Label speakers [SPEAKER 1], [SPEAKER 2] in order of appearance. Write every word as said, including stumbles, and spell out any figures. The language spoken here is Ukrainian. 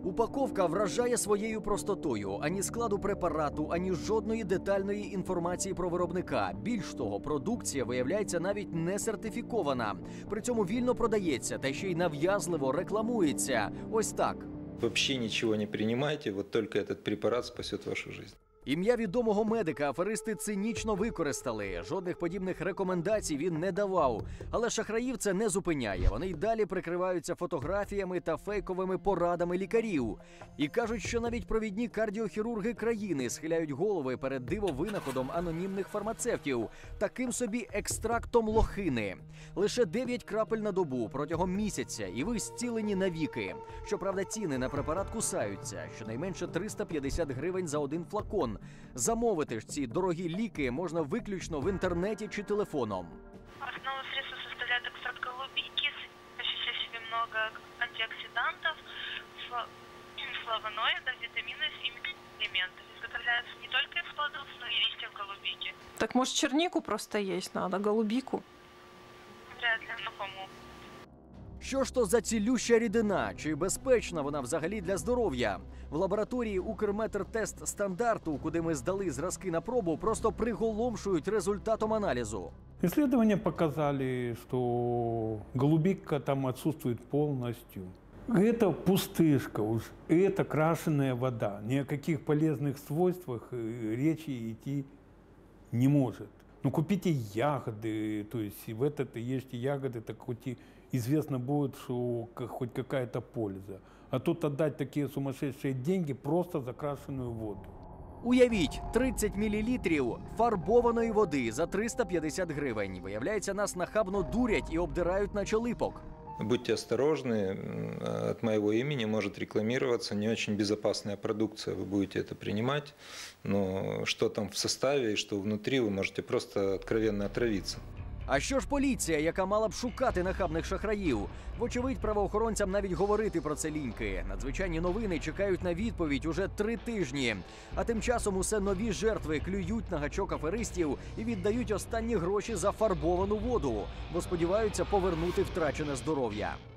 [SPEAKER 1] Упаковка вражає своєю простотою. Ані складу препарату, ані жодної детальної інформації про виробника. Більш того, продукція виявляється навіть не сертифікована. При цьому вільно продається та ще й нав'язливо рекламується. Ось так.
[SPEAKER 2] Вообще ничего не принимайте, вот только этот препарат спасет вашу жизнь.
[SPEAKER 1] Ім'я відомого медика аферисти цинічно використали. Жодних подібних рекомендацій він не давав. Але шахраїв це не зупиняє. Вони й далі прикриваються фотографіями та фейковими порадами лікарів. І кажуть, що навіть провідні кардіохірурги країни схиляють голови перед дивовинаходом анонімних фармацевтів. Таким собі екстрактом лохини. Лише дев'ять крапель на добу протягом місяця, і ви зцілені навіки. Щоправда, ціни на препарат кусаються. Щонайменше триста п'ятдесят гривень за один флакон. Замовити ж ці дорогі ліки можна виключно в інтернеті чи телефоном.
[SPEAKER 3] Основу средства составляет экстракт голубики, содержащий в себе много антиоксидантов, флавоноидов, витаминов и микроэлементов. Изготовляется не только из плодов, но и листьев голубики.
[SPEAKER 4] Так может чернику просто есть надо, голубику?
[SPEAKER 3] Вряд ли, ну кому.
[SPEAKER 1] Що ж то за цілюща рідина? Чи безпечна вона взагалі для здоров'я? В лабораторії Укрметртест стандарту, куди ми здали зразки на пробу, просто приголомшують результатом аналізу.
[SPEAKER 5] Исследования показали, что голубика там отсутствует полностью. Это пустышка уж, это крашеная вода. Ни о каких полезных свойствах речи идти не может. Ну купите ягоды, то есть в этот ешьте ягоды, так хоть и известно будет, что хоть какая-то польза. А тут отдать такие сумасшедшие деньги просто за крашеную воду.
[SPEAKER 1] Уявіть, тридцять мілілітрів фарбованої води за триста п'ятдесят гривень. Виявляється, нас нахабно дурять і обдирають наче липок.
[SPEAKER 2] Будьте осторожны, от моего имени может рекламироваться не очень безопасная продукция, вы будете это принимать, но что там в составе и что внутри, вы можете просто откровенно отравиться.
[SPEAKER 1] А що ж поліція, яка мала б шукати нахабних шахраїв? Вочевидь, правоохоронцям навіть говорити про це ліньки. Надзвичайні новини чекають на відповідь уже три тижні. А тим часом усе нові жертви клюють на гачок аферистів і віддають останні гроші за фарбовану воду, бо сподіваються повернути втрачене здоров'я.